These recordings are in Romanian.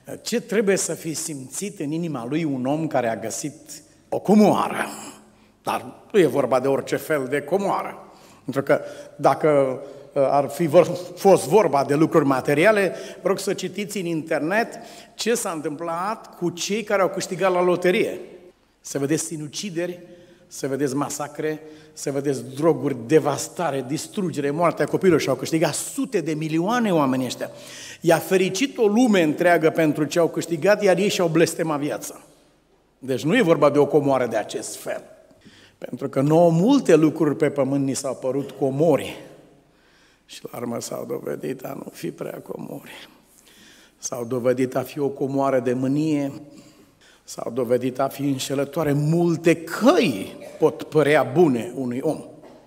Ce trebuie să fi simțit în inima lui un om care a găsit o comoară? Dar nu e vorba de orice fel de comoară. Pentru că dacă ar fi fost vorba de lucruri materiale, vă rog să citiți în internet ce s-a întâmplat cu cei care au câștigat la loterie. Să vedeți sinucideri, să vedeți masacre, să vedeți droguri, devastare, distrugere, moartea copilului și au câștigat sute de milioane oameni ăștia. I-a fericit o lume întreagă pentru ce au câștigat, iar ei și-au blestemat viața. Deci nu e vorba de o comoară de acest fel. Pentru că nouă multe lucruri pe pământ ni s-au părut comori și la urmă s-au dovedit a nu fi prea comori. S-au dovedit a fi o comoară de mânie, s-au dovedit a fi înșelătoare. Multe căi pot părea bune unui om.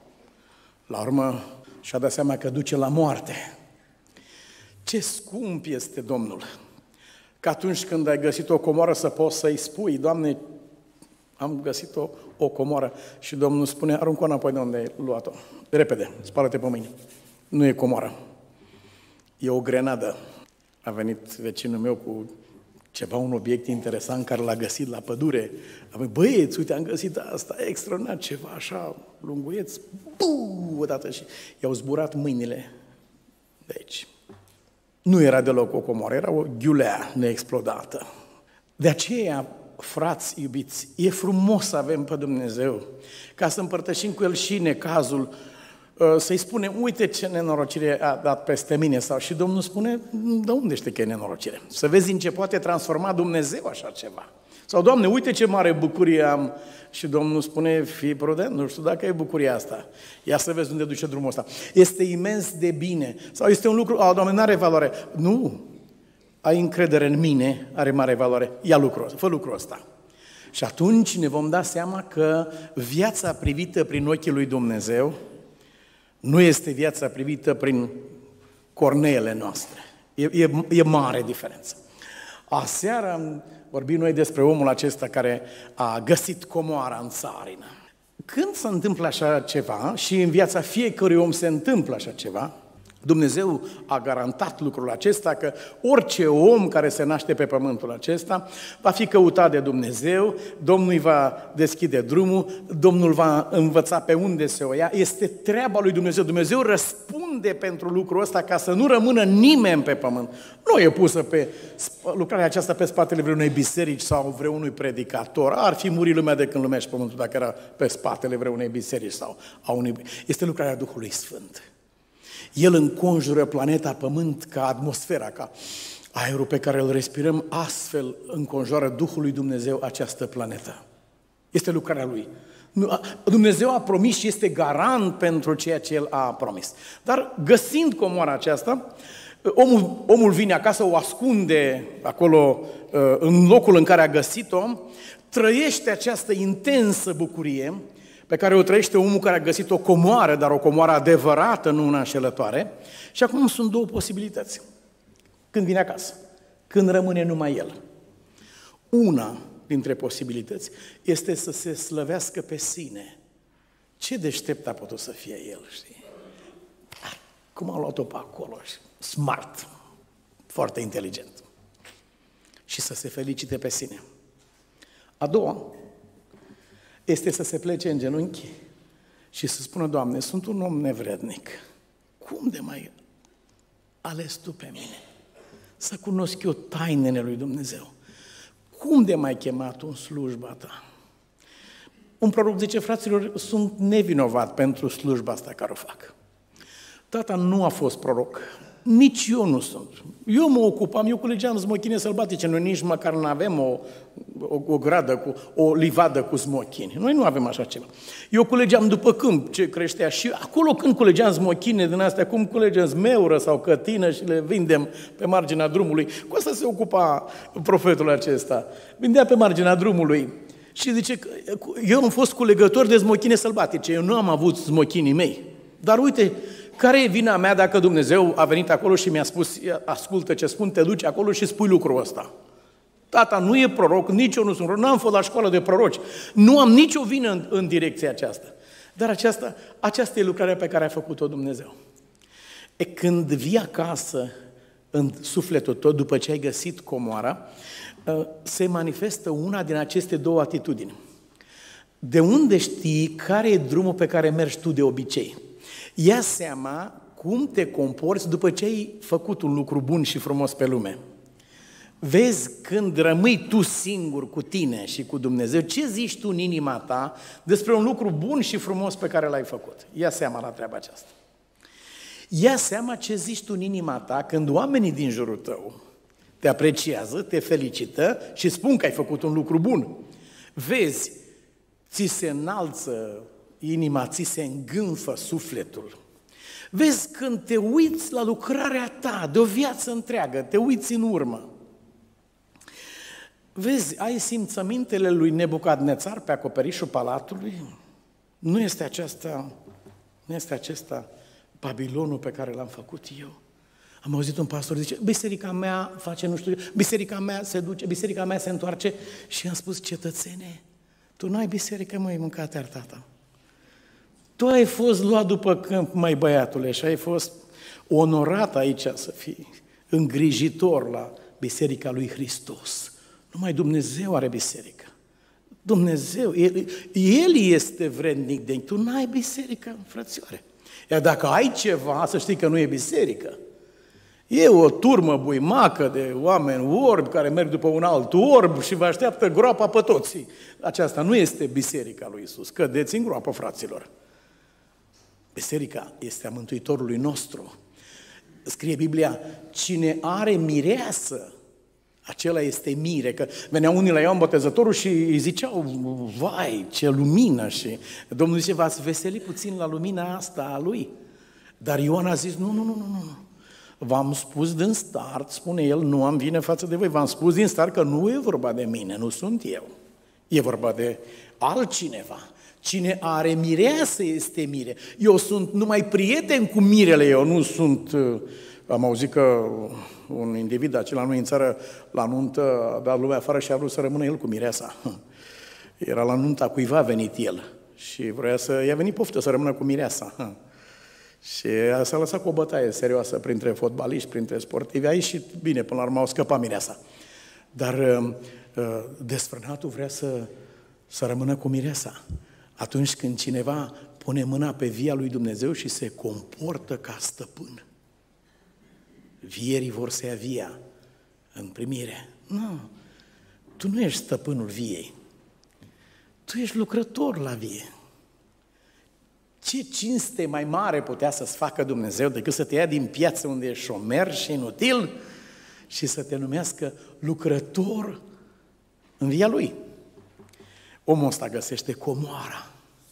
La urmă și-a dat seama că duce la moarte. Ce scump este Domnul! Că atunci când ai găsit o comoară să poți să-i spui, Doamne, am găsit o comoară, și Domnul spune, aruncă-o înapoi de unde ai luat-o. Repede, spală-te pe mâini. Nu e comoară, e o grenadă. A venit vecinul meu cu ceva, un obiect interesant care l-a găsit la pădure. A venit, băieți, uite, am găsit asta, extraordinar, ceva așa, lunguieț, odată, și i-au zburat mâinile de aici. Nu era deloc o comoară, era o ghiulea neexplodată. De aceea, frați iubiți, e frumos să avem pe Dumnezeu, ca să împărtășim cu El și necazul, să-i spunem, uite ce nenorocire a dat peste mine, sau și Domnul spune, de unde știi că e nenorocire? Să vezi în ce poate transforma Dumnezeu așa ceva. Sau, Doamne, uite ce mare bucurie am, și Domnul spune, fii prudent, nu știu dacă e bucuria asta. Ia să vezi unde duce drumul ăsta. Este imens de bine. Sau este un lucru, Doamne, n-are valoare. Nu, ai încredere în mine, are mare valoare. Ia lucrul ăsta, fă lucrul ăsta. Și atunci ne vom da seama că viața privită prin ochii lui Dumnezeu nu este viața privită prin corneele noastre. E mare diferență. Aseară am vorbit noi despre omul acesta care a găsit comoara în țarină. Când se întâmplă așa ceva, și în viața fiecărui om se întâmplă așa ceva, Dumnezeu a garantat lucrul acesta, că orice om care se naște pe pământul acesta va fi căutat de Dumnezeu, Domnul îi va deschide drumul, Domnul va învăța pe unde se o ia. Este treaba lui Dumnezeu. Dumnezeu răspunde pentru lucrul ăsta ca să nu rămână nimeni pe pământ. Nu e pusă lucrarea aceasta pe spatele vreunei biserici sau vreunui predicator. Ar fi murit lumea de când lumea și pământul dacă era pe spatele vreunei biserici sau a unui... Este lucrarea Duhului Sfânt. El înconjură planeta Pământ ca atmosfera, ca aerul pe care îl respirăm, astfel înconjoară Duhul lui Dumnezeu această planetă. Este lucrarea Lui. Dumnezeu a promis și este garant pentru ceea ce El a promis. Dar găsind comoara aceasta, omul vine acasă, o ascunde acolo în locul în care a găsit-o, trăiește această intensă bucurie pe care o trăiește omul care a găsit o comoară, dar o comoară adevărată, nu una înșelătoare. Și acum sunt două posibilități. Când vine acasă, când rămâne numai el. Una dintre posibilități este să se slăvească pe sine. Ce deștept a putut să fie el, știi? Cum a luat-o pe acolo? Smart, foarte inteligent. Și să se felicite pe sine. A doua este să se plece în genunchi și să spună, Doamne, sunt un om nevrednic. Cum de mai ales Tu pe mine? Să cunosc eu tainele lui Dumnezeu. Cum de mai chemat Tu în slujba Ta? Un proroc zice, fraților, sunt nevinovat pentru slujba asta care o fac. Tata nu a fost proroc. Nici eu nu sunt. Eu mă ocupam, eu culegeam smochine sălbatice, noi nici măcar nu avem o gradă, o livadă cu smochine. Noi nu avem așa ceva. Eu culegeam după câmp ce creștea și acolo când culegeam smochine din astea, cum culegem zmeură sau cătină și le vindem pe marginea drumului, cu asta se ocupa profetul acesta. Vindea pe marginea drumului și zice că eu am fost culegător de smochine sălbatice, eu nu am avut smochinii mei. Dar uite, care e vina mea dacă Dumnezeu a venit acolo și mi-a spus, ascultă ce spun, te duci acolo și spui lucrul ăsta? Tata nu e proroc, nici eu nu sunt proroc, nu am fost la școală de proroci, nu am nicio vină în direcția aceasta. Dar aceasta e lucrarea pe care a făcut-o Dumnezeu. Când vii acasă, în sufletul tău, după ce ai găsit comoara, se manifestă una din aceste două atitudini. De unde știi care e drumul pe care mergi tu de obicei? Ia seama cum te comporți după ce ai făcut un lucru bun și frumos pe lume. Vezi când rămâi tu singur cu tine și cu Dumnezeu, ce zici tu în inima ta despre un lucru bun și frumos pe care l-ai făcut? Ia seama la treaba aceasta. Ia seama ce zici tu în inima ta când oamenii din jurul tău te apreciază, te felicită și spun că ai făcut un lucru bun. Vezi, ți se înalță inima, ți se îngânfă sufletul. Vezi când te uiți la lucrarea ta de o viață întreagă, te uiți în urmă. Vezi, ai simțămintele lui Nebucadnețar pe acoperișul palatului? Nu este acesta Babilonul pe care l-am făcut eu? Am auzit un pastor zice, biserica mea face nu știu, biserica mea se duce, biserica mea se întoarce. Și am spus, cetățene, tu n-ai biserică, măi, mâncate-ar tata. Tu ai fost luat după câmp, mai băiatule, și ai fost onorat aici să fii îngrijitor la biserica lui Hristos. Numai Dumnezeu are biserică. Dumnezeu, El este vrednic de... Tu n-ai biserică, frățioare. Iar dacă ai ceva, să știi că nu e biserică. E o turmă buimacă de oameni orbi care merg după un alt orb și vă așteaptă groapa pe toți. Aceasta nu este biserica lui Iisus. Cădeți în groapă, fraților. Biserica este a Mântuitorului nostru. Scrie Biblia, cine are mireasă, acela este mire. Că veneau unii la Ioan Botezătorul și îi ziceau, vai, ce lumină! Și Domnul zice, v-ați veselit puțin la lumina asta a lui. Dar Ioan a zis, nu. V-am spus din start, spune el, nu am vine față de voi, v-am spus din start că nu e vorba de mine, nu sunt eu. E vorba de altcineva. Cine are mireasă este mire. Eu sunt numai prieten cu mirele, eu nu sunt... Am auzit că un individ acela nu în țară la nuntă a dat lumea afară și a vrut să rămână el cu mireasa. Era la nunta cuiva a venit el și vrea i-a venit poftă să rămână cu mireasa. Și s-a lăsat cu o bătaie serioasă printre fotbaliști, printre sportivi. A ieșit bine, până la urmă au scăpat mireasa. Dar desfrânatul vrea să rămână cu mireasa. Atunci când cineva pune mâna pe via lui Dumnezeu și se comportă ca stăpân. Vierii vor să ia via în primire. Nu, tu nu ești stăpânul viei. Tu ești lucrător la vie. Ce cinste mai mare putea să-ți facă Dumnezeu decât să te ia din piață unde ești șomer și inutil și să te numească lucrător în via Lui. Omul ăsta găsește comoara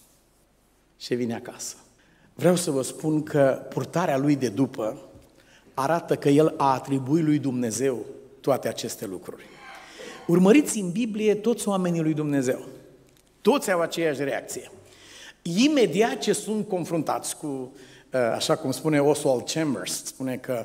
și vine acasă. Vreau să vă spun că purtarea lui de după arată că el a atribuit lui Dumnezeu toate aceste lucruri. Urmăriți în Biblie toți oamenii lui Dumnezeu. Toți au aceeași reacție. Imediat ce sunt confruntați cu, așa cum spune Oswald Chambers, spune că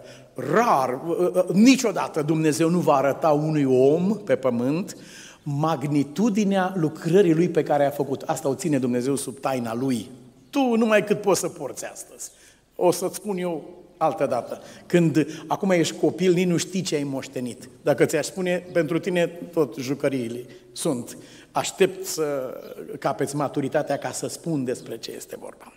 niciodată Dumnezeu nu va arăta unui om pe pământ magnitudinea lucrării lui pe care a făcut. Asta o ține Dumnezeu sub taina lui. Tu numai cât poți să porți astăzi. O să-ți spun eu altă dată. Când acum ești copil, nici nu știi ce ai moștenit. Dacă ți-aș spune, pentru tine tot jucăriile sunt. Aștept să capeți maturitatea ca să spun despre ce este vorba.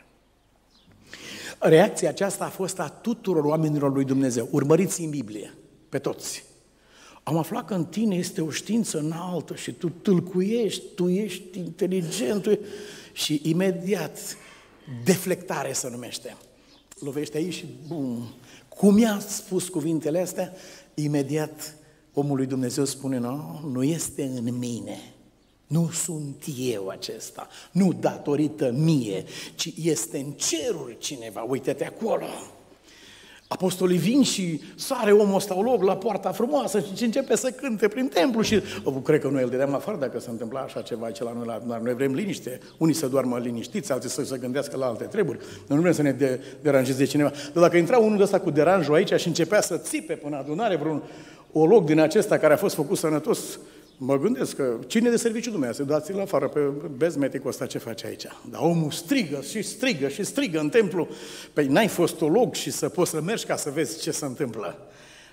Reacția aceasta a fost a tuturor oamenilor lui Dumnezeu. Urmăriți în Biblie, pe toți. Am aflat că în tine este o știință înaltă și tu tâlcuiești, tu ești inteligent și imediat deflectare se numește. Lovește aici și bum. Cum i-a spus cuvintele astea? Imediat omul lui Dumnezeu spune, nu este în mine. Nu sunt eu acesta, nu datorită mie, ci este în ceruri cineva, uite-te acolo. Apostolii vin și sare omul ăsta loc la poarta frumoasă și începe să cânte prin templu și cred că noi îl dădeam afară dacă se întâmpla așa ceva aici la noi, dar noi vrem liniște. Unii să doarmă liniștiți, alții să se gândească la alte treburi. Noi nu vrem să ne deranjeze cineva. Dar dacă intra unul de ăsta cu deranjul aici și începea să țipe până adunare vreun olog din acesta care a fost făcut sănătos, mă gândesc că cine de serviciu Dumnezeu, dați-l afară pe bezmeticul ăsta ce face aici. Dar omul strigă și strigă și strigă în templu. Păi n-ai fost olog și să poți să mergi ca să vezi ce se întâmplă.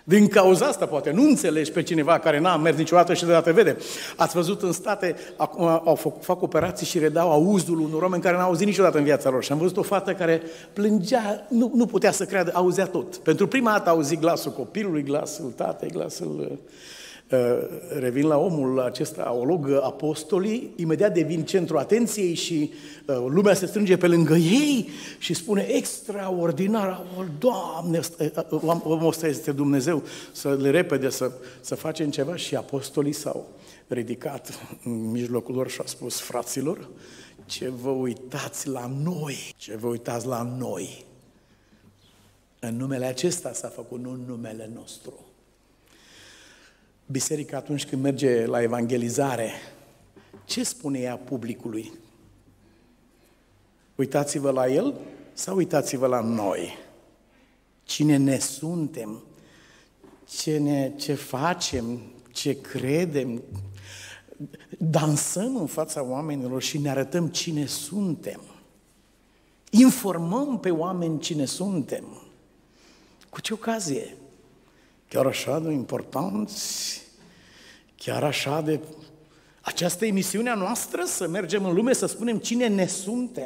Din cauza asta, poate, nu înțelegi pe cineva care n-a mers niciodată și deodată vede. Ați văzut în state, acum fac operații și redau auzul unor oameni care n-au auzit niciodată în viața lor. Și am văzut o fată care plângea, nu putea să creadă, auzea tot. Pentru prima dată auzi glasul copilului, glasul tatei, glasul... Revin la omul acesta, o rog apostolii, imediat devin centrul atenției și lumea se strânge pe lângă ei și spune extraordinar, Doamne, omul ăsta este Dumnezeu, să le repede, să facem ceva. Și apostolii s-au ridicat în mijlocul lor și au spus: fraților, ce vă uitați la noi, ce vă uitați la noi. În numele acesta s-a făcut, nu în numele nostru. Biserica, atunci când merge la evangelizare, ce spune ea publicului? Uitați-vă la el sau uitați-vă la noi? Cine ne suntem? Ce facem? Ce credem? Dansăm în fața oamenilor și ne arătăm cine suntem. Informăm pe oameni cine suntem. Cu ce ocazie? Chiar așa de importanți? Chiar așa de... Aceasta e misiunea noastră, să mergem în lume să spunem cine ne suntem?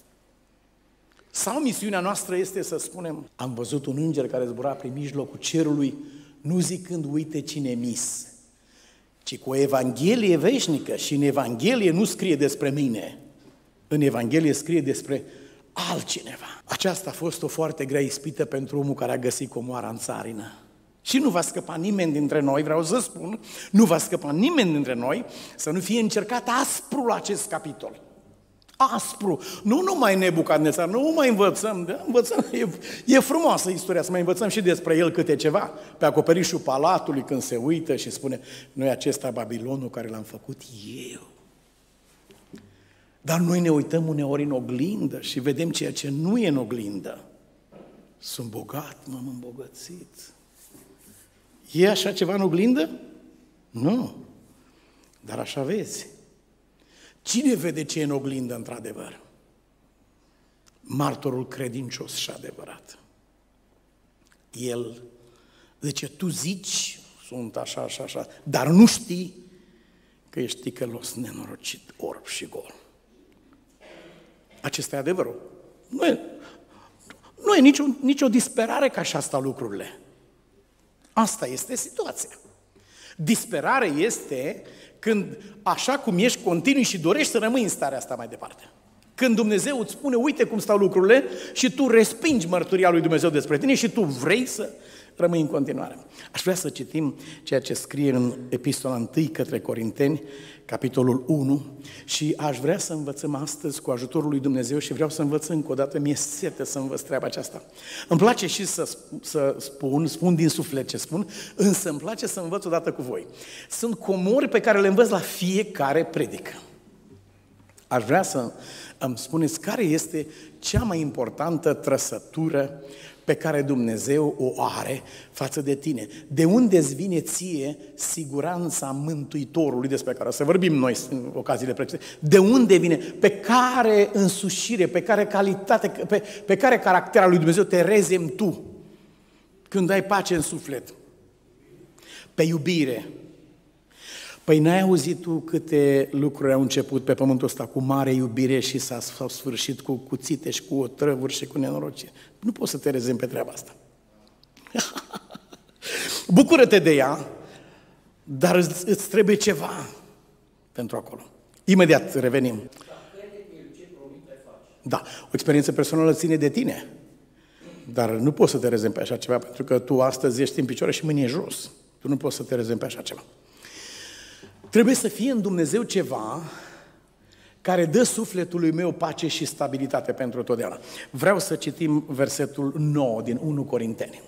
Sau misiunea noastră este să spunem: am văzut un înger care zbura prin mijlocul cerului, nu zicând uite cine mis, ci cu o evanghelie veșnică. Și în Evanghelie nu scrie despre mine, în Evanghelie scrie despre altcineva. Aceasta a fost o foarte grea ispită pentru omul care a găsit comoara în țarină. Și nu va scăpa nimeni dintre noi, vreau să spun, nu va scăpa nimeni dintre noi să nu fie încercat aspru la acest capitol. Aspru. Nu numai Nebucadnețar, nu mai învățăm, e frumoasă istoria, să mai învățăm și despre el câte ceva. Pe acoperișul palatului, când se uită și spune: noi acesta Babilonul care l-am făcut eu. Dar noi ne uităm uneori în oglindă și vedem ceea ce nu e în oglindă. Sunt bogat, m-am îmbogățit. E așa ceva în oglindă? Nu. Dar așa vezi. Cine vede ce e în oglindă într-adevăr? Martorul credincios și adevărat. El zice: tu zici, sunt așa, așa, așa, dar nu știi că ești ticălos, nenorocit, orb și gol. Acesta e adevărul. Nu e nicio disperare că așa stau lucrurile. Asta este situația. Disperare este când, așa cum ești, continui și dorești să rămâi în starea asta mai departe. Când Dumnezeu îți spune: uite cum stau lucrurile, și tu respingi mărturia lui Dumnezeu despre tine și tu vrei să rămâi în continuare. Aș vrea să citim ceea ce scrie în Epistola 1 către Corinteni, capitolul 1, și aș vrea să învățăm astăzi cu ajutorul lui Dumnezeu și vreau să învăț încă o dată, mi-e sete să învăț treaba aceasta. Îmi place și să spun din suflet ce spun, însă îmi place să învăț odată cu voi. Sunt comori pe care le învăț la fiecare predică. Aș vrea să îmi spuneți care este cea mai importantă trăsătură pe care Dumnezeu o are față de tine. De unde îți vine ție siguranța Mântuitorului, despre care o să vorbim noi în ocaziile precedente? De unde vine? Pe care însușire, pe care calitate, pe care caracter al lui Dumnezeu te rezemi tu când ai pace în suflet? Pe iubire. Păi n-ai auzit tu câte lucruri au început pe pământul ăsta cu mare iubire și s-au sfârșit cu cuțite și cu otrăvuri și cu nenorocire? Nu poți să te rezemi pe treaba asta. Bucură-te de ea, dar îți trebuie ceva pentru acolo. Imediat revenim. Da, o experiență personală ține de tine, dar nu poți să te rezemi pe așa ceva, pentru că tu astăzi ești în picioare și mâine e jos. Tu nu poți să te rezemi pe așa ceva. Trebuie să fie în Dumnezeu ceva care dă sufletului meu pace și stabilitate pentru totdeauna. Vreau să citim versetul 9 din 1 Corinteni.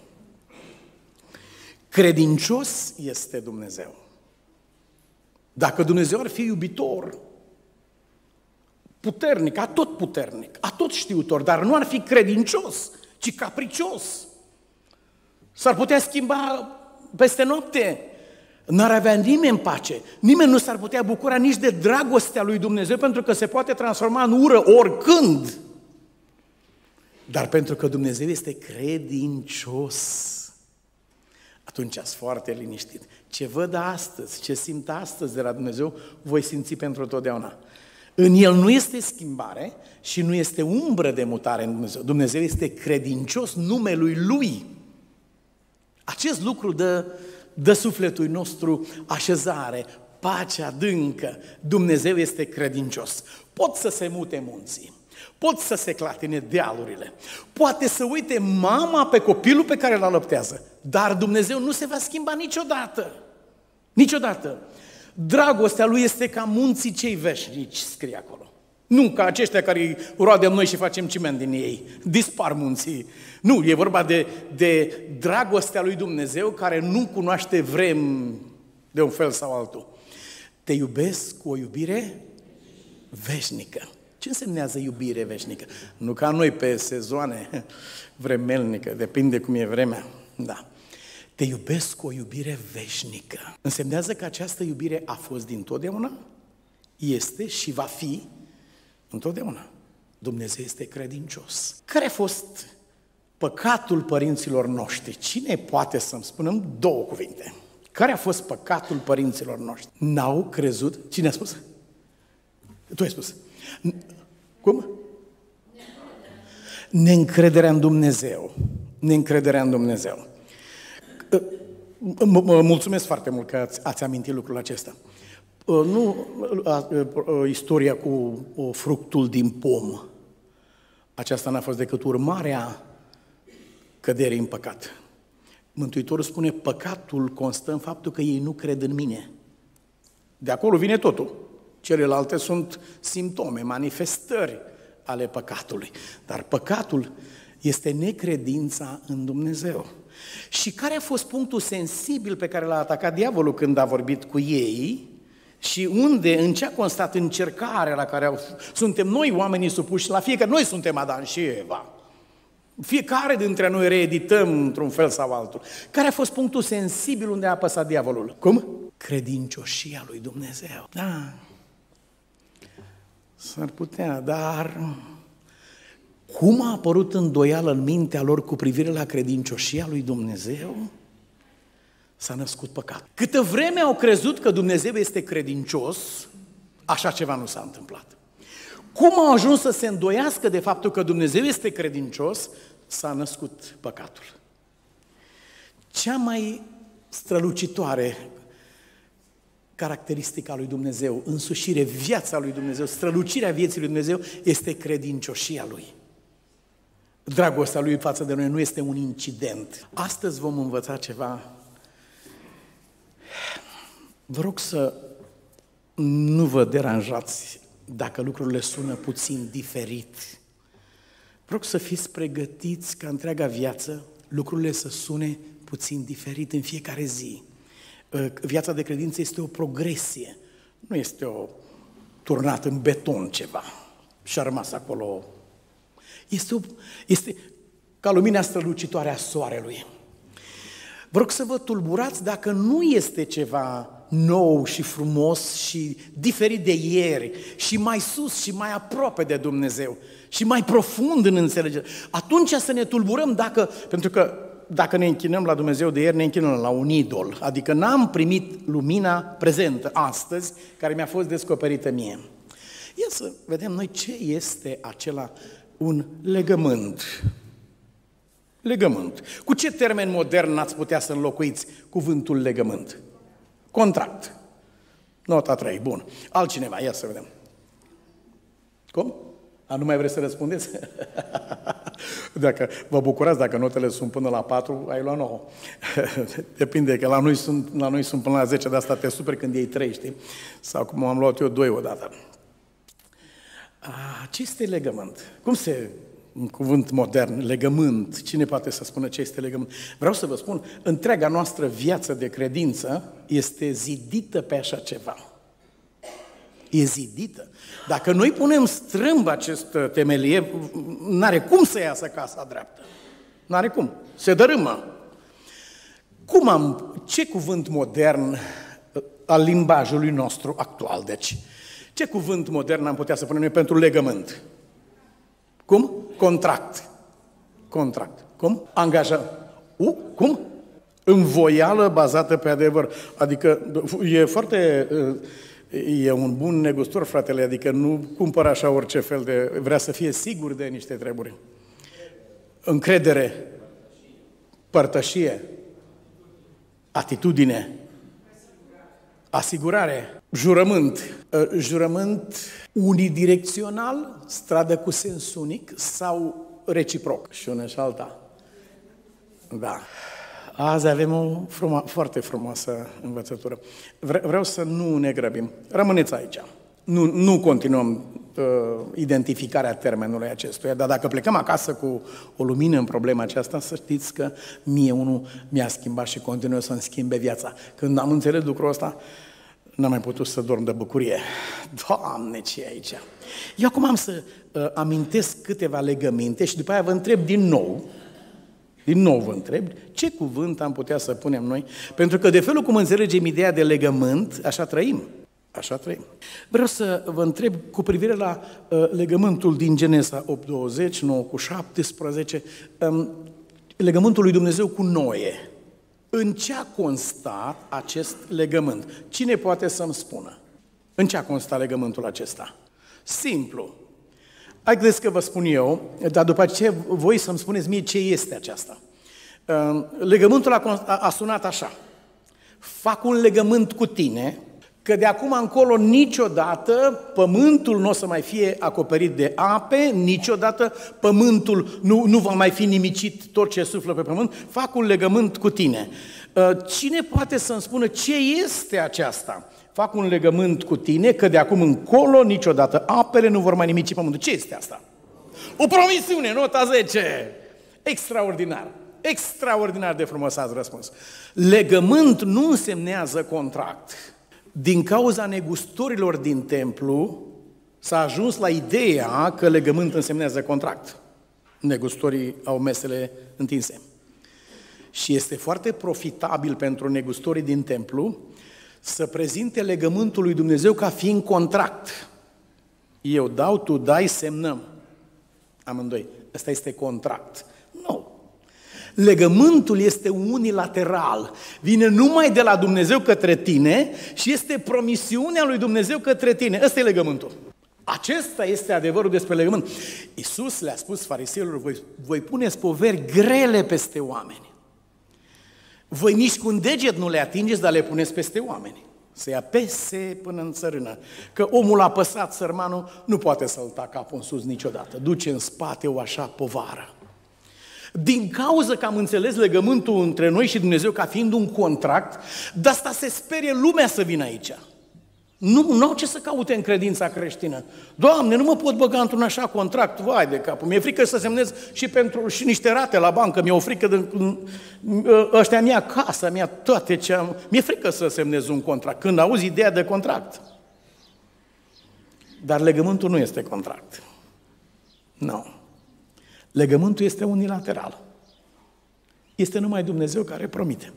Credincios este Dumnezeu. Dacă Dumnezeu ar fi iubitor, puternic, atot știutor, dar nu ar fi credincios, ci capricios, s-ar putea schimba peste noapte. N-ar avea nimeni pace, nimeni nu s-ar putea bucura nici de dragostea lui Dumnezeu, pentru că se poate transforma în ură oricând. Dar pentru că Dumnezeu este credincios, Atunci ați foarte liniștit. Ce văd astăzi, ce simt astăzi de la Dumnezeu, voi simți pentru totdeauna. În El nu este schimbare și nu este umbră de mutare în Dumnezeu. Dumnezeu este credincios numelui Lui. Acest lucru dă sufletului nostru așezare, pace adâncă. Dumnezeu este credincios. Pot să se mute munții, pot să se clatine dealurile, poate să uite mama pe copilul pe care îl alăptează, dar Dumnezeu nu se va schimba niciodată. Niciodată. Dragostea Lui este ca munții cei veșnici, scrie acolo. Nu ca aceștia care îi roadem noi și facem ciment din ei. Dispar munții. Nu, e vorba de dragostea lui Dumnezeu care nu cunoaște vrem de un fel sau altul. Te iubesc cu o iubire veșnică. Ce însemnează iubire veșnică? Nu ca noi pe sezoane vremelnică, depinde cum e vremea. Da. Te iubesc cu o iubire veșnică. Însemnează că această iubire a fost dintotdeauna, este și va fi întotdeauna. Dumnezeu este credincios. Care a fost păcatul părinților noștri? Cine poate să-mi spună două cuvinte? Care a fost păcatul părinților noștri? N-au crezut. Cine a spus? Tu ai spus. Cum? Neîncrederea în Dumnezeu. Neîncrederea în Dumnezeu. Mulțumesc foarte mult că ați amintit lucrul acesta. Nu istoria cu fructul din pom. Aceasta n-a fost decât urmarea căderii în păcat. Mântuitorul spune, păcatul constă în faptul că ei nu cred în mine. De acolo vine totul. Celelalte sunt simptome, manifestări ale păcatului. Dar păcatul este necredința în Dumnezeu. Și care a fost punctul sensibil pe care l-a atacat diavolul când a vorbit cu ei și în ce a constat încercarea la care suntem noi oamenii supuși la fiecare? Noi suntem Adam și Eva. Fiecare dintre noi reedităm într-un fel sau altul. Care a fost punctul sensibil unde a apăsat diavolul? Cum? Credincioșia lui Dumnezeu. Da. S-ar putea, dar cum a apărut îndoială în mintea lor cu privire la credincioșia lui Dumnezeu? S-a născut păcat. Câtă vreme au crezut că Dumnezeu este credincios, așa ceva nu s-a întâmplat. Cum au ajuns să se îndoiască de faptul că Dumnezeu este credincios, s-a născut păcatul. Cea mai strălucitoare caracteristica lui Dumnezeu, însușire, viața lui Dumnezeu, strălucirea vieții lui Dumnezeu este credincioșia Lui. Dragostea Lui față de noi nu este un incident. Astăzi vom învăța ceva. Vă rog să nu vă deranjați dacă lucrurile sună puțin diferit. Vă rog să fiți pregătiți ca întreaga viață lucrurile să sune puțin diferit în fiecare zi. Viața de credință este o progresie, nu este o turnat în beton ceva și a rămas acolo. Este ca lumina strălucitoare a soarelui. Vă rog să vă tulburați dacă nu este ceva nou și frumos și diferit de ieri și mai sus și mai aproape de Dumnezeu și mai profund în înțelegere. Atunci să ne tulburăm pentru că dacă ne închinăm la Dumnezeu de ieri, ne închinăm la un idol. Adică n-am primit lumina prezentă astăzi, care mi-a fost descoperită mie. Ia să vedem noi ce este acela un legământ. Legământ. Cu ce termen modern ați putea să înlocuiți cuvântul legământ? Contract. Nota 3, bun. Altcineva, ia să vedem. Cum? Nu mai vreți să răspundeți? Dacă vă bucurați, dacă notele sunt până la 4, ai luat 9. Depinde, că la noi sunt până la 10, de asta te superi când iei 3, știi? Sau cum am luat eu 2 odată. Ce este legământ? Un cuvânt modern, legământ. Cine poate să spună ce este legământ? Vreau să vă spun, întreaga noastră viață de credință este zidită pe așa ceva. E zidită. Dacă noi punem strâmb acest temelie, n-are cum să iasă casa dreaptă. N-are cum. Se dărâmă. Ce cuvânt modern al limbajului nostru actual, deci? Ce cuvânt modern am putea să punem noi pentru legământ? Cum? Contract. Contract. Cum? Angajă. Cum? Învoială bazată pe adevăr. Adică e un bun negustor, fratele, adică nu cumpără așa orice fel de... Vrea să fie sigur de niște treburi. Încredere, părtășie, atitudine, asigurare, jurământ. Jurământ unidirecțional, stradă cu sens unic sau reciproc? Și una și alta. Da. Azi avem o foarte frumoasă învățătură. Vreau să nu ne grăbim. Rămâneți aici. Nu continuăm identificarea termenului acestuia, dar dacă plecăm acasă cu o lumină în problema aceasta, să știți că mie unul mi-a schimbat și continuă să-mi schimbe viața. Când am înțeles lucrul ăsta, n-am mai putut să dorm de bucurie. Doamne, ce e aici? Eu acum am să amintesc câteva legăminte și după aia vă întreb din nou vă întreb, ce cuvânt am putea să punem noi? Pentru că de felul cum înțelegem ideea de legământ, așa trăim. Așa trăim. Vreau să vă întreb cu privire la legământul din Genesa 8:20, 9:17, legământul lui Dumnezeu cu Noe. În ce a constat acest legământ? Cine poate să-mi spună? În ce a constat legământul acesta? Simplu. Hai credeți că vă spun eu, dar după aceea voi să-mi spuneți mie ce este aceasta. Legământul a sunat așa. Fac un legământ cu tine, că de acum încolo niciodată pământul nu o să mai fie acoperit de ape, niciodată pământul nu va mai fi nimicit tot ce suflă pe pământ, fac un legământ cu tine. Cine poate să-mi spună ce este aceasta? Fac un legământ cu tine, că de acum încolo niciodată apele nu vor mai nimici pământul. Ce este asta? O promisiune, nota 10! Extraordinar! Extraordinar de frumos ați răspuns. Legământ nu însemnează contract. Din cauza negustorilor din templu s-a ajuns la ideea că legământ însemnează contract. Negustorii au mesele întinse. Și este foarte profitabil pentru negustorii din templu să prezinte legământul lui Dumnezeu ca fiind contract. Eu dau, tu dai, semnăm. Amândoi. Ăsta este contract. Nu. Legământul este unilateral. Vine numai de la Dumnezeu către tine și este promisiunea lui Dumnezeu către tine. Ăsta e legământul. Acesta este adevărul despre legământ. Iisus le-a spus fariseilor, voi puneți poveri grele peste oameni. Voi nici cu un deget nu le atingeți, dar le puneți peste oameni. Să-i apese până în țărână. Că omul apăsat, sărmanul, nu poate să-l ta capul în sus niciodată. Duce în spate o așa povară. Din cauza că am înțeles legământul între noi și Dumnezeu ca fiind un contract, de asta se sperie lumea să vină aici. Nu au ce să caute în credința creștină. Doamne, nu mă pot băga într-un așa contract, vai de capul. Mi-e frică să semnez și niște rate la bancă, mi-e o frică de ăștia mea, casa mea, toate ce am. Mi-e frică să semnez un contract, când auzi ideea de contract. Dar legământul nu este contract. Nu. Legământul este unilateral. Este numai Dumnezeu care promite.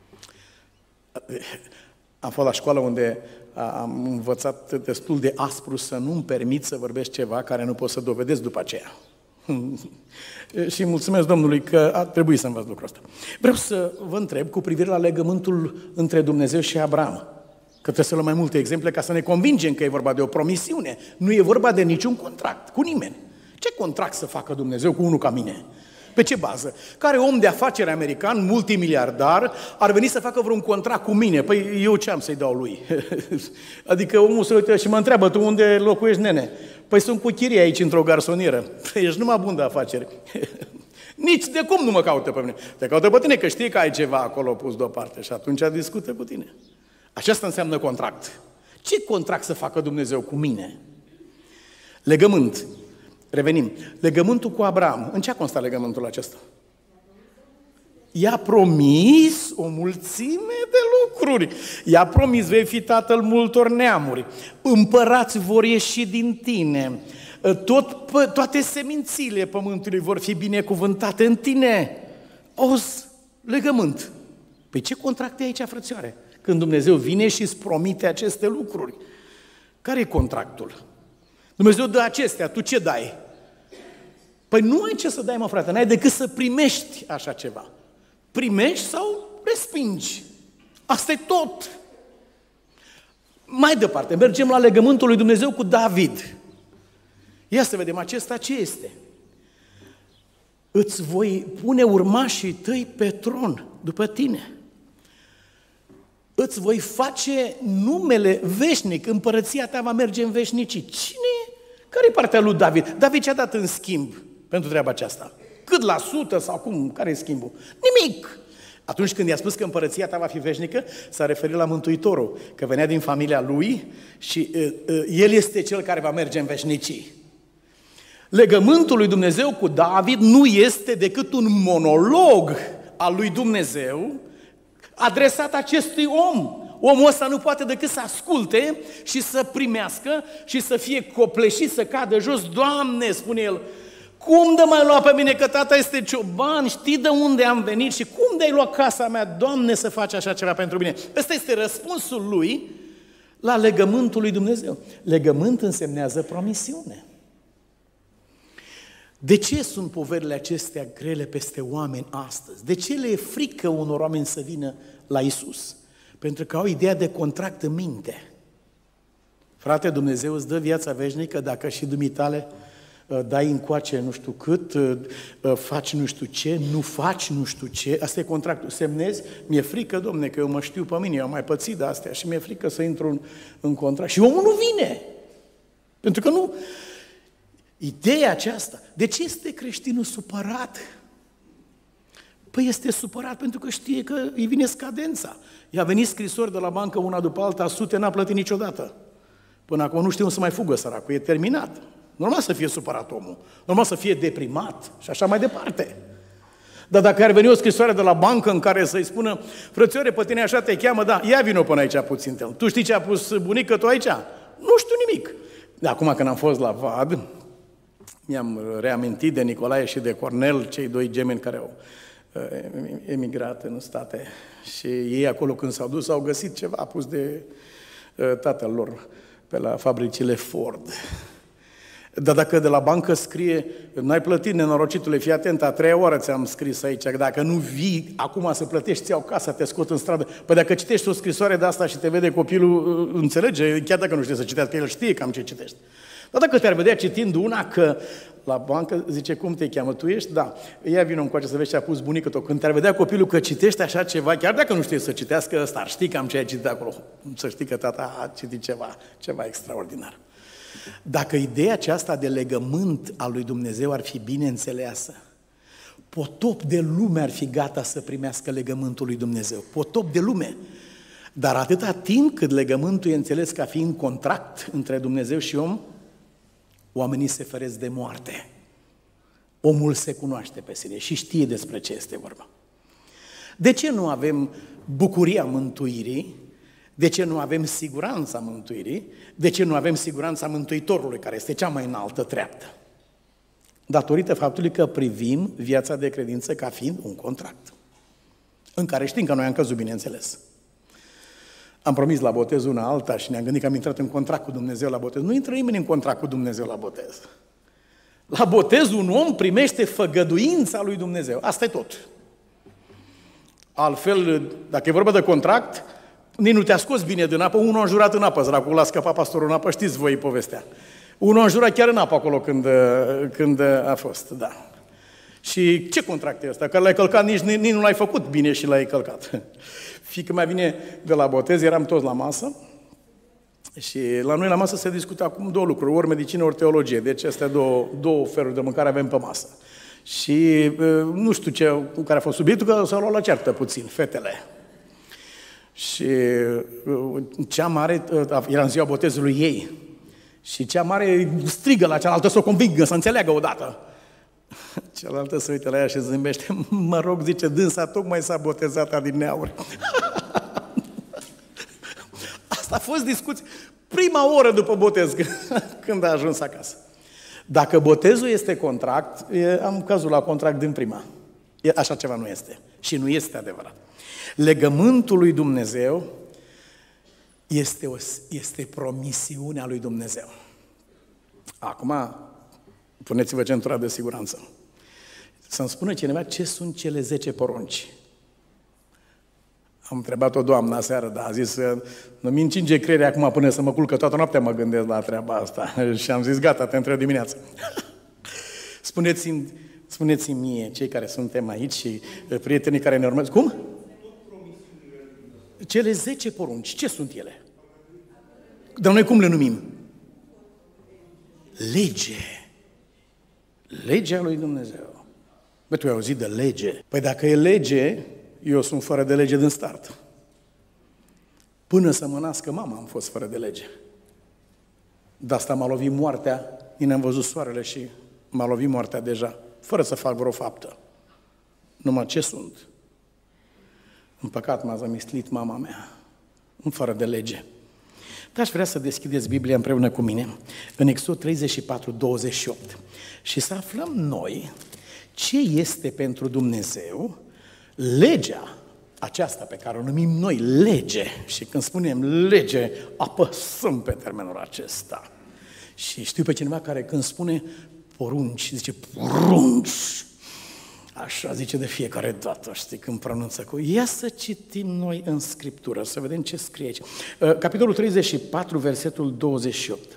Am fost la școală unde am învățat destul de aspru să nu-mi permit să vorbesc ceva care nu pot să dovedesc după aceea. Și mulțumesc Domnului că a trebuit să învăț lucrul ăsta. Vreau să vă întreb cu privire la legământul între Dumnezeu și Abraham. Că trebuie să luăm mai multe exemple ca să ne convingem că e vorba de o promisiune. Nu e vorba de niciun contract cu nimeni. Ce contract să facă Dumnezeu cu unul ca mine? Pe ce bază? Care om de afaceri american, multimiliardar, ar veni să facă vreun contract cu mine? Păi eu ce am să-i dau lui? Adică omul se uită și mă întreabă, tu unde locuiești, nene? Păi sunt cu chirie aici într-o garsonieră. Păi ești numai bun de afaceri. Nici de cum nu mă caută pe mine. Te caută pe tine că știe că ai ceva acolo pus deoparte și atunci discută cu tine. Aceasta înseamnă contract. Ce contract să facă Dumnezeu cu mine? Legământ. Revenim. Legământul cu Abraham. În ce a constat legământul acesta? I-a promis o mulțime de lucruri. I-a promis, vei fi tatăl multor neamuri. Împărați vor ieși din tine. Toate semințiile pământului vor fi binecuvântate în tine. Auzi, legământ. Păi ce contract e aici, frățioare? Când Dumnezeu vine și îți promite aceste lucruri. Care e contractul? Dumnezeu dă acestea, tu ce dai? Păi nu ai ce să dai, mă frate, n-ai decât să primești așa ceva. Primești sau respingi. Asta e tot. Mai departe, mergem la legământul lui Dumnezeu cu David. Ia să vedem acesta ce este. Îți voi pune urmașii tăi pe tron după tine. Îți voi face numele veșnic, împărăția ta va merge în veșnicii. Cine? Care e partea lui David? David ce-a dat în schimb pentru treaba aceasta? Cât la sută sau cum? Care e schimbul? Nimic! Atunci când i-a spus că împărăția ta va fi veșnică, s-a referit la Mântuitorul, că venea din familia lui și el este cel care va merge în veșnicii. Legământul lui Dumnezeu cu David nu este decât un monolog al lui Dumnezeu adresat acestui om. Omul ăsta nu poate decât să asculte și să primească și să fie copleșit, să cadă jos. Doamne, spune el, cum de m-ai luat pe mine că tata este cioban, știi de unde am venit și cum de-ai luat casa mea, Doamne, să faci așa ceva pentru mine? Ăsta este răspunsul lui la legământul lui Dumnezeu. Legământ însemnează promisiune. De ce sunt poverile acestea grele peste oameni astăzi? De ce le e frică unor oameni să vină la Iisus? Pentru că au ideea de contract în minte. Frate, Dumnezeu îți dă viața veșnică dacă și dumitale dai încoace nu știu cât, faci nu știu ce, nu faci nu știu ce, asta e contractul, semnezi, mi-e frică, Domne, că eu mă știu pe mine, eu am mai pățit de astea și mi-e frică să intru în contract. Și omul nu vine, pentru că nu... Ideea aceasta, de ce este creștinul supărat? Păi este supărat pentru că știe că îi vine scadența. I-a venit scrisori de la bancă una după alta, sute, n-a plătit niciodată. Până acum nu știu unde să mai fugă săracul, e terminat. Normal să fie supărat omul, normal să fie deprimat și așa mai departe. Dar dacă ar veni o scrisoare de la bancă în care să-i spună, frățioare, pe tine așa te cheamă, da, ia vino până aici puțin. Tu știi ce a pus bunică tu aici? Nu știu nimic. De acum când am fost la VAD, mi-am reamintit de Nicolae și de Cornel, cei doi gemeni care au emigrat în state. Și ei acolo când s-au dus au găsit ceva pus de tatăl lor pe la fabricile Ford. Dar dacă de la bancă scrie, n-ai plătit, nenorocitule, fii atent, a treia oară ți-am scris aici, că dacă nu vii acum să plătești, ți-au casa, te scot în stradă. Păi dacă citești o scrisoare de asta și te vede copilul, înțelege, chiar dacă nu știe să citească, el știe cam ce citești. Dar dacă te-ar vedea citind una că la bancă zice, cum te cheamă, tu ești? Da. Ia vină încoace să vezi ce a pus bunică tău. Când te-ar vedea copilul că citește așa ceva, chiar dacă nu știe să citească, ăsta ar ști cam ce ai citit acolo. Să știi că tata a citit ceva extraordinar. Dacă ideea aceasta de legământ al lui Dumnezeu ar fi bine înțeleasă, potop de lume ar fi gata să primească legământul lui Dumnezeu. Potop de lume. Dar atâta timp cât legământul e înțeles ca fiind contract între Dumnezeu și om, oamenii se feresc de moarte. Omul se cunoaște pe sine și știe despre ce este vorba. De ce nu avem bucuria mântuirii? De ce nu avem siguranța mântuirii? De ce nu avem siguranța Mântuitorului, care este cea mai înaltă treaptă? Datorită faptului că privim viața de credință ca fiind un contract, în care știm că noi am căzut, bineînțeles. Am promis la botez una alta și ne-am gândit că am intrat în contract cu Dumnezeu la botez. Nu intră nimeni în contract cu Dumnezeu la botez. La botez un om primește făgăduința lui Dumnezeu. Asta e tot. Altfel, dacă e vorba de contract, nici nu te-a scos bine din apă, unul a înjurat în apă, dracul a scăpat pastorul în apă, știți voi povestea. Unul a înjurat chiar în apă acolo când a fost, da. Și ce contract e ăsta? Că l-ai călcat, nici nu l-ai făcut bine și l-ai călcat. Fiică mea vine de la botez, eram toți la masă și la noi la masă se discută acum două lucruri, ori medicină, ori teologie. Deci astea două feluri de mâncare avem pe masă. Și nu știu care a fost subiectul, că s-au luat la ceartă puțin, fetele. Și cea mare, era în ziua botezului ei, și cea mare strigă la cealaltă să o convingă, să înțeleagă odată. Cealaltă se uită la ea și zâmbește, mă rog, zice, dânsa tocmai s-a botezat adineauri. Asta a fost discuție prima oră după botez, când a ajuns acasă. Dacă botezul este contract, am cazul la contract din prima. Așa ceva nu este. Și nu este adevărat. Legământul lui Dumnezeu este promisiunea lui Dumnezeu. Acum, puneți-vă centura de siguranță. Să-mi spună cineva ce sunt cele 10 porunci. Am întrebat o doamnă aseară, dar a zis, nu-mi încinge creierea acum până să mă culc, că toată noaptea mă gândesc la treaba asta. Și am zis, gata, te întreb dimineața. Spuneți-mi mie, cei care suntem aici și prietenii care ne urmăresc, cum? Cele 10 porunci, ce sunt ele? Dar noi cum le numim? Lege. Legea lui Dumnezeu. Bă, tu ai auzit de lege? Păi dacă e lege, eu sunt fără de lege din start. Până să mă nască mama am fost fără de lege. De asta m-a lovit moartea, n-am văzut soarele și m-a lovit moartea deja, fără să fac vreo faptă. Numai ce sunt? În păcat m-a zămislit mama mea, fără de lege. Dar aș vrea să deschideți Biblia împreună cu mine în Exod 34, 28 și să aflăm noi ce este pentru Dumnezeu legea aceasta pe care o numim noi lege. Și când spunem lege, apăsăm pe termenul acesta. Și știu pe cineva care când spune porunci, zice porunci. Așa zice de fiecare dată, știi, când pronunță cu... Ia să citim noi în Scriptură, să vedem ce scrie aici. Capitolul 34, versetul 28.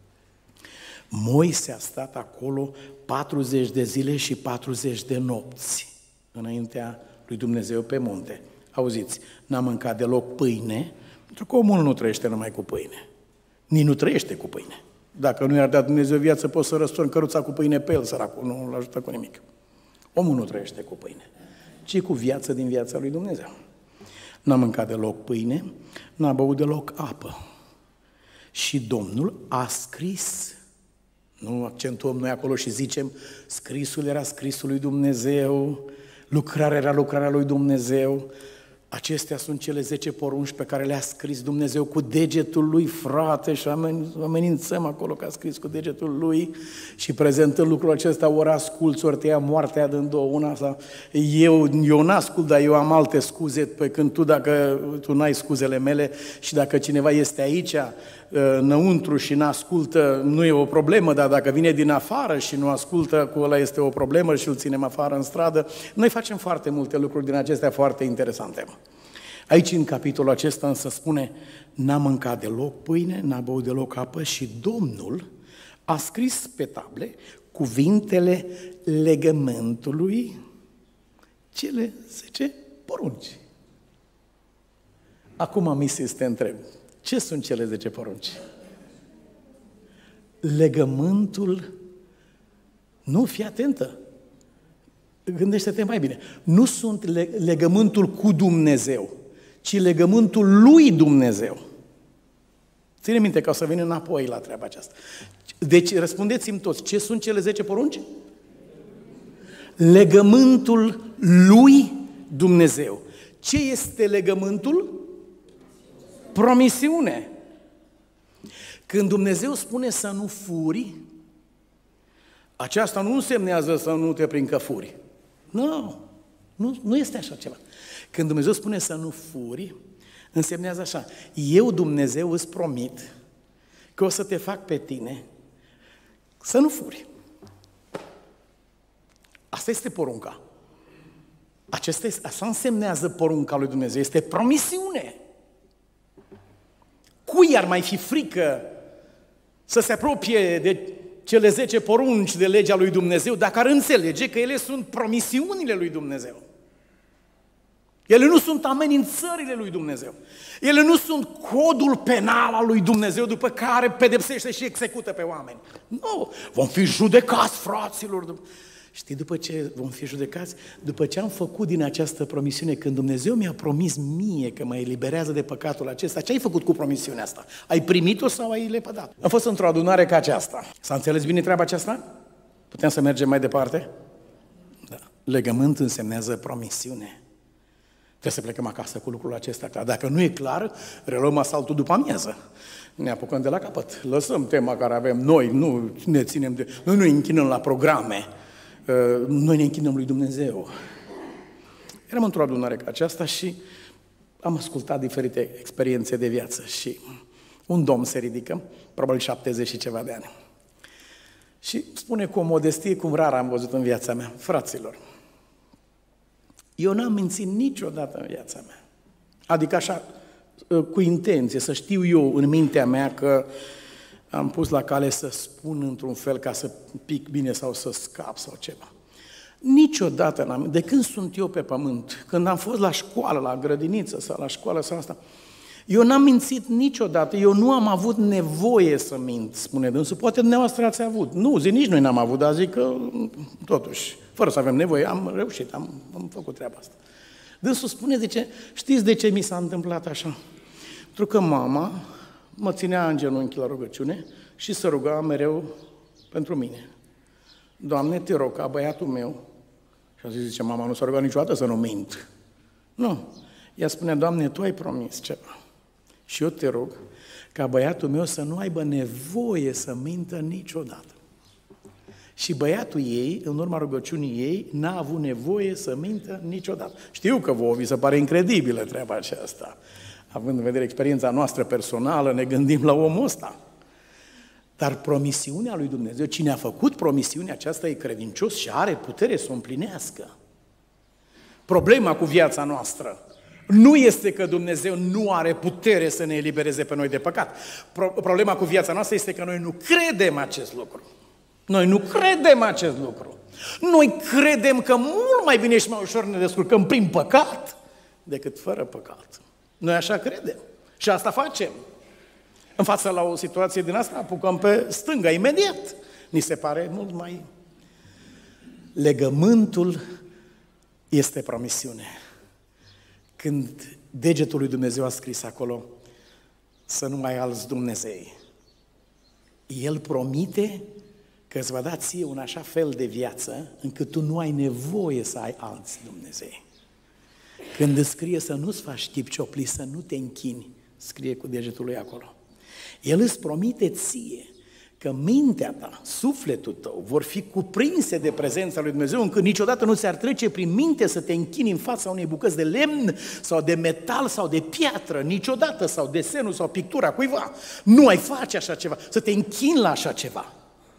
Moise a stat acolo 40 de zile și 40 de nopți înaintea lui Dumnezeu pe munte. Auziți, n-a mâncat deloc pâine, pentru că omul nu trăiește numai cu pâine. Nici nu trăiește cu pâine. Dacă nu i-ar da Dumnezeu viață, poți să răstorni căruța cu pâine pe el, săracul, nu îl ajută cu nimic. Omul nu trăiește cu pâine, ci cu viață din viața lui Dumnezeu. N-a mâncat deloc pâine, n-a băut deloc apă. Și Domnul a scris, nu accentuăm noi acolo și zicem, scrisul era scrisul lui Dumnezeu, lucrarea era lucrarea lui Dumnezeu. Acestea sunt cele 10 porunci pe care le-a scris Dumnezeu cu degetul lui, frate, și amenințăm acolo că a scris cu degetul lui și prezentând lucrul acesta, ori asculți, ori te ia moartea din două, una sau eu n-ascult, dar eu am alte scuze, pe când dacă tu n-ai scuzele mele și dacă cineva este aici înăuntru și n-ascultă, nu e o problemă, dar dacă vine din afară și nu ascultă, cu ăla este o problemă și îl ținem afară în stradă. Noi facem foarte multe lucruri din acestea foarte interesante. Aici, în capitolul acesta, însă spune, n-a mâncat deloc pâine, n-a băut deloc apă și Domnul a scris pe table cuvintele legământului, cele 10 porunci. Acum, Misi, te întreb, ce sunt cele 10 porunci? Legământul, nu, fii atentă, gândește-te mai bine, nu sunt legământul cu Dumnezeu, ci legământul lui Dumnezeu. Ține minte ca o să venim înapoi la treaba aceasta. Deci răspundeți-mi toți, ce sunt cele 10 porunci? Legământul lui Dumnezeu. Ce este legământul? Promisiune. Când Dumnezeu spune să nu furi, aceasta nu însemnează să nu te prind că furi. Nu este așa ceva. Când Dumnezeu spune să nu furi, însemnează așa, eu, Dumnezeu, îți promit că o să te fac pe tine să nu furi. Asta este porunca. Asta însemnează porunca lui Dumnezeu, este promisiune. Cui ar mai fi frică să se apropie de cele 10 porunci de legea lui Dumnezeu dacă ar înțelege că ele sunt promisiunile lui Dumnezeu? Ele nu sunt amenințările lui Dumnezeu. Ele nu sunt codul penal al lui Dumnezeu după care pedepsește și execută pe oameni. Nu, vom fi judecați, fraților. Știi, după ce vom fi judecați? După ce am făcut din această promisiune, când Dumnezeu mi-a promis mie că mă eliberează de păcatul acesta, ce ai făcut cu promisiunea asta? Ai primit-o sau ai lepădat? Am fost într-o adunare ca aceasta. S-a înțeles bine treaba aceasta? Putem să mergem mai departe? Da. Legământ însemnează promisiune. Trebuie să plecăm acasă cu lucrul acesta clar. Dacă nu e clar, reluăm asaltul după amiază. Ne apucăm de la capăt. Lăsăm tema care avem noi, nu ne ținem de... Noi nu ne închinăm la programe. Noi ne închinăm lui Dumnezeu. Eram într-o adunare ca aceasta și am ascultat diferite experiențe de viață și un domn se ridică, probabil 70 și ceva de ani. Și spune cu o modestie cum rar am văzut în viața mea, fraților, eu n-am mințit niciodată în viața mea. Adică așa, cu intenție, să știu eu în mintea mea că am pus la cale să spun într-un fel ca să pic bine sau să scap sau ceva. Niciodată de când sunt eu pe pământ, când am fost la școală, la grădiniță sau la școală sau asta, eu n-am mințit niciodată, eu nu am avut nevoie să mint, spune dânsul. Poate dumneavoastră ați avut. Nu, nici noi n-am avut, dar zic că totuși, fără să avem nevoie, am reușit, am făcut treaba asta. Dânsul spune știți de ce mi s-a întâmplat așa? Pentru că mama mă ținea în genunchi la rugăciune și se ruga mereu pentru mine. Doamne, te rog ca băiatul meu, și zice, mama nu s-a rugat niciodată să nu mint. Nu. Ea spune, Doamne, Tu ai promis ceva. Și eu te rog ca băiatul meu să nu aibă nevoie să mintă niciodată. Și băiatul ei, în urma rugăciunii ei, n-a avut nevoie să mintă niciodată. Știu că vouă vi se pare incredibilă treaba aceasta. Având în vedere experiența noastră personală, ne gândim la omul ăsta. Dar promisiunea lui Dumnezeu, cine a făcut promisiunea aceasta e credincios și are putere să o împlinească. Problema cu viața noastră nu este că Dumnezeu nu are putere să ne elibereze pe noi de păcat. Problema cu viața noastră este că noi nu credem acest lucru. Noi nu credem acest lucru. Noi credem că mult mai bine și mai ușor ne descurcăm prin păcat decât fără păcat. Noi așa credem. Și asta facem. În fața la o situație din asta apucăm pe stânga imediat. Ni se pare mult mai... Legământul este promisiune. Când degetul lui Dumnezeu a scris acolo să nu mai ai alți Dumnezei, El promite că îți va da ție un așa fel de viață încât tu nu ai nevoie să ai alți Dumnezei. Când îți scrie să nu-ți faci chip cioplit, să nu te închini, scrie cu degetul lui acolo. El îți promite ție că mintea ta, sufletul tău vor fi cuprinse de prezența lui Dumnezeu încât niciodată nu ți-ar trece prin minte să te închini în fața unei bucăți de lemn sau de metal sau de piatră, niciodată, sau desenul sau pictura cuiva. Nu ai face așa ceva, să te închini la așa ceva.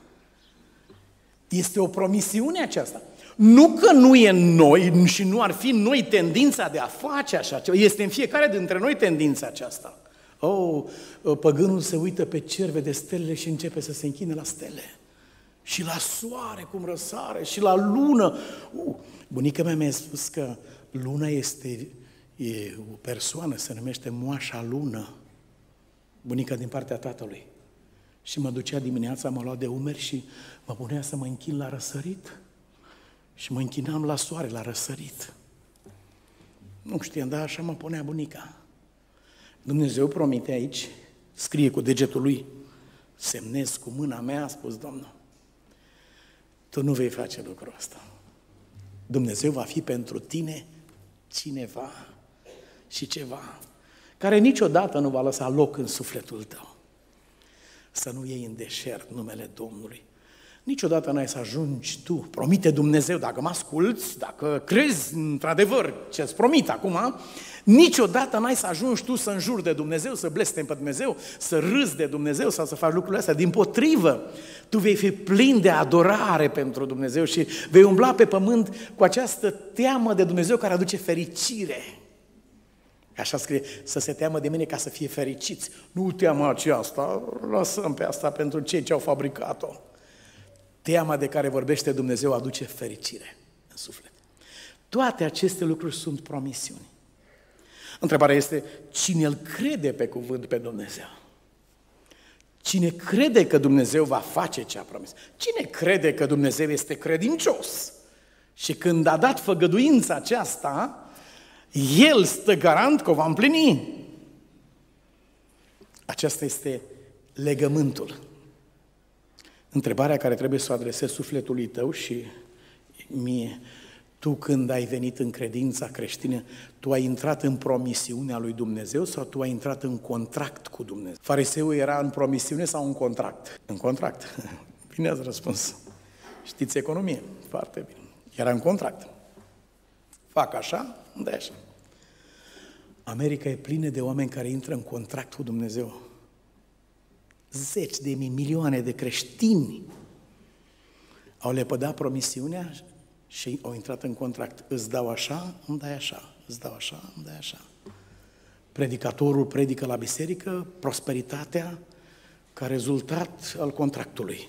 Este o promisiune aceasta. Nu că nu e în noi și nu ar fi în noi tendința de a face așa ceva, este în fiecare dintre noi tendința aceasta. Păgânul se uită pe cer, vede stelele și începe să se închine la stele. Și la soare cum răsare, și la lună. Bunica mea mi-a spus că luna e o persoană, se numește Moașa Lună. Bunica din partea tatălui. Și mă ducea dimineața, mă lua de umeri și mă punea să mă închin la răsărit. Și mă închinam la soare, la răsărit. Nu știam, dar așa mă punea bunica. Dumnezeu promite aici, scrie cu degetul lui, semnez cu mâna mea, a spus Domnul, tu nu vei face lucrul ăsta. Dumnezeu va fi pentru tine cineva și ceva care niciodată nu va lăsa loc în sufletul tău. Să nu iei în deșert numele Domnului. Niciodată n-ai să ajungi tu, promite Dumnezeu, dacă mă asculți, dacă crezi într-adevăr ce-ți promit acum, niciodată n-ai să ajungi tu să înjuri de Dumnezeu, să blestemi pe Dumnezeu, să râzi de Dumnezeu sau să faci lucrurile astea. Dimpotrivă, tu vei fi plin de adorare pentru Dumnezeu și vei umbla pe pământ cu această teamă de Dumnezeu care aduce fericire. Așa scrie, să se teamă de mine ca să fie fericiți. Nu teama aceasta, lăsăm pe asta pentru cei ce au fabricat-o. Teama de care vorbește Dumnezeu aduce fericire în suflet. Toate aceste lucruri sunt promisiuni. Întrebarea este, cine îl crede pe cuvânt pe Dumnezeu? Cine crede că Dumnezeu va face ce a promis? Cine crede că Dumnezeu este credincios? Și când a dat făgăduința aceasta, El stă garant că o va împlini. Aceasta este legământul. Întrebarea care trebuie să o adresezi sufletului tău și mie, tu când ai venit în credința creștină, tu ai intrat în promisiunea lui Dumnezeu sau tu ai intrat în contract cu Dumnezeu? Fariseul era în promisiune sau în contract? În contract. Bine ați răspuns. Știți economie? Foarte bine. Era în contract. Fac așa, dai așa. America e plină de oameni care intră în contract cu Dumnezeu. Zeci de mii, milioane de creștini au lepădat promisiunea și au intrat în contract. Îți dau așa, îmi dai așa, îți dau așa, îmi dai așa. Predicatorul predică la biserică prosperitatea ca rezultat al contractului.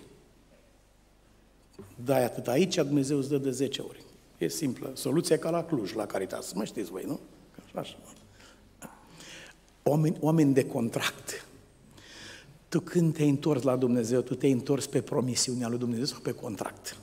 Dai atât aici, Dumnezeu îți dă de 10 ori. E simplă. Soluția ca la Cluj, la Caritas. Mă știți voi, nu? Așa. Oameni de contract. Tu când te-ai întors la Dumnezeu, tu te-ai întors pe promisiunea lui Dumnezeu sau pe contract?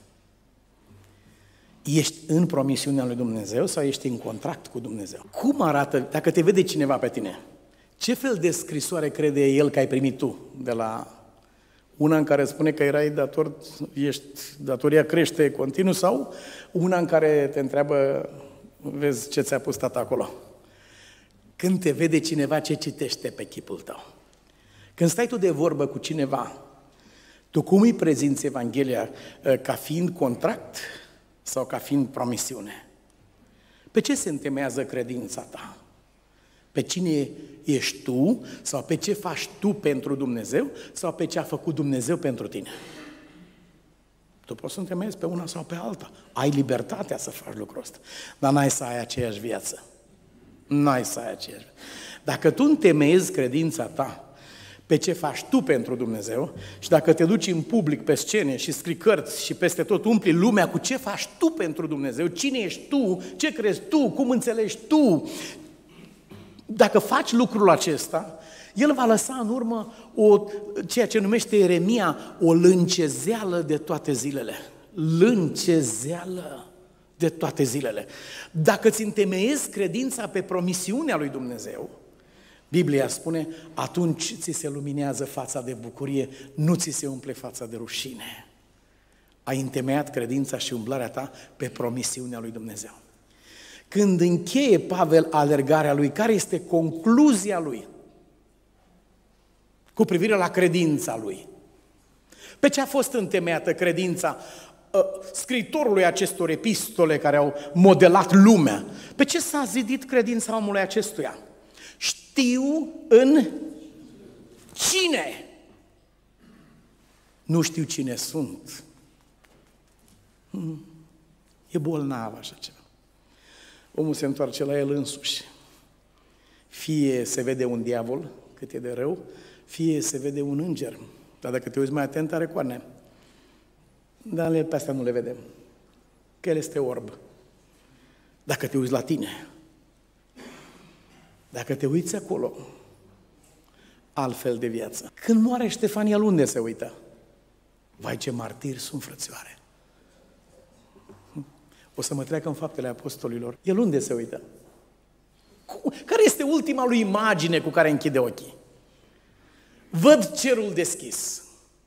Ești în promisiunea lui Dumnezeu sau ești în contract cu Dumnezeu? Cum arată, dacă te vede cineva pe tine, ce fel de scrisoare crede el că ai primit tu de la una în care spune că erai dator, datoria crește continuu, sau una în care te întreabă, vezi ce ți-a pus tata acolo? Când te vede cineva, ce citește pe chipul tău? Când stai tu de vorbă cu cineva, tu cum îi prezinți Evanghelia? Ca fiind contract sau ca fiind promisiune? Pe ce se întemeiază credința ta? Pe cine ești tu sau pe ce faci tu pentru Dumnezeu sau pe ce a făcut Dumnezeu pentru tine? Tu poți să întemeiezi pe una sau pe alta. Ai libertatea să faci lucrul ăsta, dar n-ai să ai aceeași viață. N-ai să ai aceeași viață. Dacă tu întemeiezi credința ta pe ce faci tu pentru Dumnezeu și dacă te duci în public pe scene și scrii cărți și peste tot umpli lumea cu ce faci tu pentru Dumnezeu, cine ești tu, ce crezi tu, cum înțelegi tu, dacă faci lucrul acesta, el va lăsa în urmă ceea ce numește Ieremia o lâncezeală de toate zilele. Lâncezeală de toate zilele. Dacă ți întemeiezi credința pe promisiunea lui Dumnezeu, Biblia spune, atunci ți se luminează fața de bucurie, nu ți se umple fața de rușine. Ai întemeiat credința și umblarea ta pe promisiunea lui Dumnezeu. Când încheie Pavel alergarea lui, care este concluzia lui cu privire la credința lui? Pe ce a fost întemeiată credința scriitorului acestor epistole care au modelat lumea? Pe ce s-a zidit credința omului acestuia? Știu în cine. Nu știu cine sunt. E bolnav așa ceva. Omul se întoarce la el însuși. Fie se vede un diavol, cât e de rău, fie se vede un înger. Dar dacă te uiți mai atent, are coarne. Dar pe astea nu le vedem. Că el este orb. Dacă te uiți la tine, dacă te uiți acolo, altfel de viață. Când moare Ștefania, unde se uită? Vai, ce martiri sunt, frățioare! O să mă treacă în Faptele Apostolilor. El unde se uită? Care este ultima lui imagine cu care închide ochii? Văd cerul deschis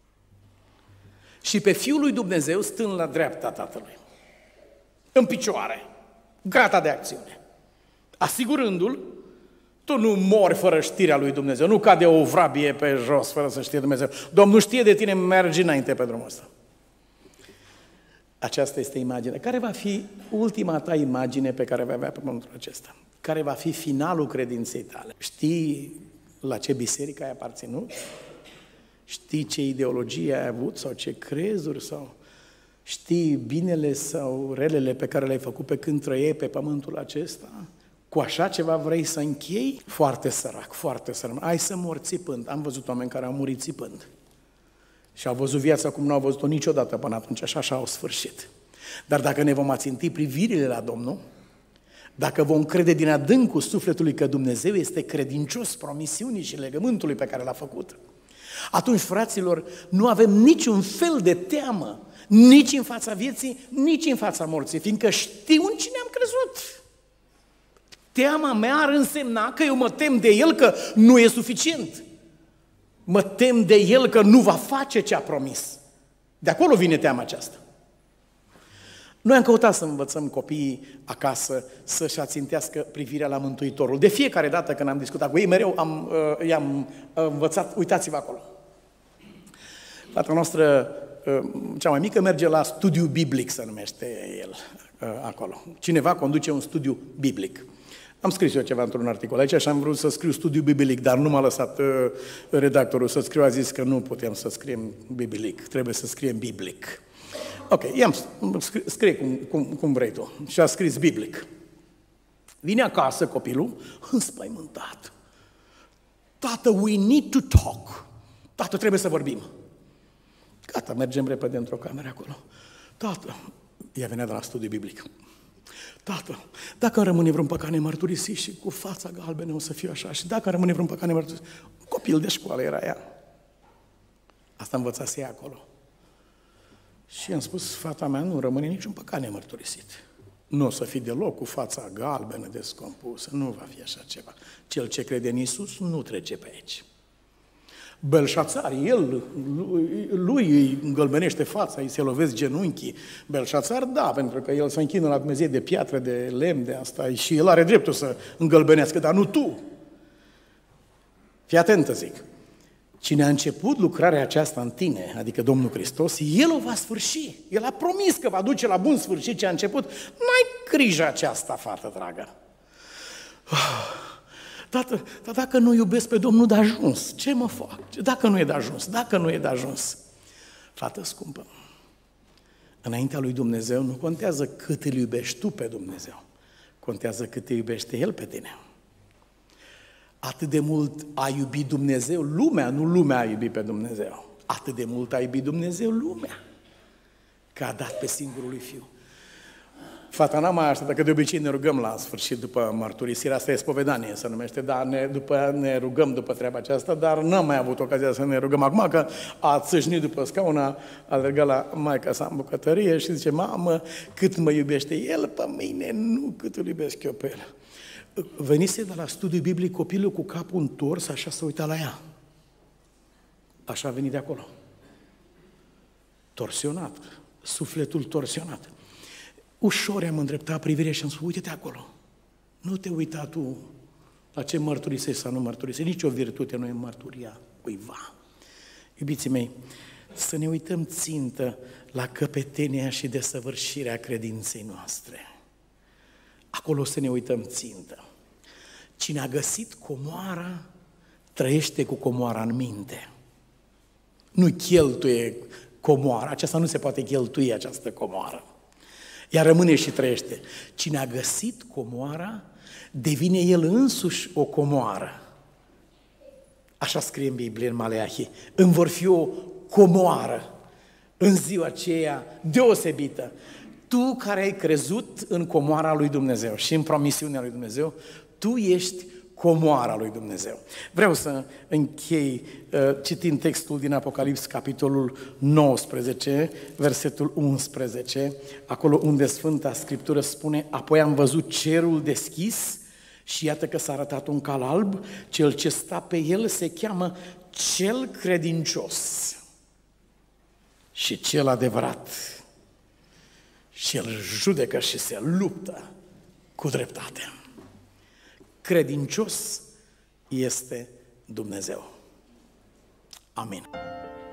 și pe Fiul lui Dumnezeu stând la dreapta Tatălui, în picioare, gata de acțiune, asigurându-l, tu nu mori fără știrea lui Dumnezeu, nu cade o vrabie pe jos fără să știe Dumnezeu. Domnul știe de tine, mergi înainte pe drumul ăsta. Aceasta este imaginea. Care va fi ultima ta imagine pe care vei avea pe pământul acesta? Care va fi finalul credinței tale? Știi la ce biserică ai aparținut? Știi ce ideologie ai avut sau ce crezuri? Sau știi binele sau relele pe care le-ai făcut pe când trăieai pe pământul acesta? Cu așa ceva vrei să închei? Foarte sărac, foarte sărac. Ai să mori țipând. Am văzut oameni care au murit țipând. Și au văzut viața cum nu au văzut-o niciodată până atunci, așa au sfârșit. Dar dacă ne vom aținti privirile la Domnul, dacă vom crede din adâncul sufletului că Dumnezeu este credincios promisiunii și legământului pe care l-a făcut, atunci, fraților, nu avem niciun fel de teamă, nici în fața vieții, nici în fața morții, fiindcă știu în cine am crezut. Teama mea ar însemna că eu mă tem de El că nu e suficient. Mă tem de El că nu va face ce a promis. De acolo vine teama aceasta. Noi am căutat să învățăm copiii acasă să-și ațintească privirea la Mântuitorul. De fiecare dată când am discutat cu ei, mereu i-am învățat, uitați-vă acolo. Fata noastră, cea mai mică, merge la studiu biblic, se numește el acolo. Cineva conduce un studiu biblic. Am scris eu ceva într-un articol aici și am vrut să scriu studiu biblic, dar nu m-a lăsat redactorul să scriu, a zis că nu putem să scriem biblic, trebuie să scriem biblic. Ok, scrie cum vrei tu. Și a scris biblic. Vine acasă copilul, înspăimântat. Tată, we need to talk. Tată, trebuie să vorbim. Gata, mergem repede într-o cameră acolo. Tată, ea venea de la studiu biblic. Tată, dacă rămâne vreun păcat nemărturisit și cu fața galbenă o să fiu așa, și dacă rămâne vreun păcat nemărturisit, un copil de școală era ea. Asta învățase ea acolo. Și am spus, fata mea, nu rămâne niciun păcat nemărturisit. Nu o să fii deloc cu fața galbenă, descompusă, nu va fi așa ceva. Cel ce crede în Iisus nu trece pe aici. Belșațar, lui îi îngălbenește fața, îi se lovesc genunchii. Belșațar, da, pentru că el se închină la Dumnezeu de piatră, de lemn, de asta, și el are dreptul să îngălbenească, dar nu tu. Fii atentă, zic. Cine a început lucrarea aceasta în tine, adică Domnul Hristos, El o va sfârși. El a promis că va duce la bun sfârșit ce a început. N-ai grijă aceasta, fată dragă. Tată, dar dacă nu iubesc pe Domnul de ajuns, ce mă fac? Dacă nu e de ajuns, dacă nu e de ajuns. Fată scumpă, înaintea lui Dumnezeu nu contează cât îl iubești tu pe Dumnezeu, contează cât te iubește El pe tine. Atât de mult a iubit Dumnezeu lumea, nu lumea a iubit pe Dumnezeu. Atât de mult a iubit Dumnezeu lumea, că a dat pe singurul lui Fiu. Fata n-a mai așteptat, că de obicei ne rugăm la sfârșit după mărturisirea, asta e spovedanie se numește, dar ne rugăm după treaba aceasta, dar n-am mai avut ocazia să ne rugăm. Acum că a țâșnit după scaun, a alergat la maica sa în bucătărie și zice, mamă, cât mă iubește El pe mine, nu cât îl iubesc eu pe El. Venise de la studiu biblic copilul cu capul întors, așa se uita la ea. Așa a venit de acolo. Torsionat, sufletul torsionat. Ușor am îndreptat privirea și am spus, uite-te acolo. Nu te uita tu la ce mărturisești sau nu mărturisești. Nici o virtute nu e mărturia cuiva. Iubiții mei, să ne uităm țintă la căpetenia și desăvârșirea credinței noastre. Acolo să ne uităm țintă. Cine a găsit comoara, trăiește cu comoara în minte. Nu cheltuie comoara, aceasta nu se poate cheltui, această comoară. Ea rămâne și trăiește. Cine a găsit comoara, devine el însuși o comoară. Așa scrie în Biblie, în Maleahi. Îmi vor fi o comoară în ziua aceea deosebită. Tu care ai crezut în comoara lui Dumnezeu și în promisiunea lui Dumnezeu, tu ești comoara lui Dumnezeu. Vreau să închei citind textul din Apocalips, capitolul 19, versetul 11, acolo unde Sfânta Scriptură spune, apoi am văzut cerul deschis și iată că s-a arătat un cal alb, cel ce sta pe el se cheamă cel credincios și cel adevărat. Și el judecă și se luptă cu dreptate. Credincios este Dumnezeu. Amin.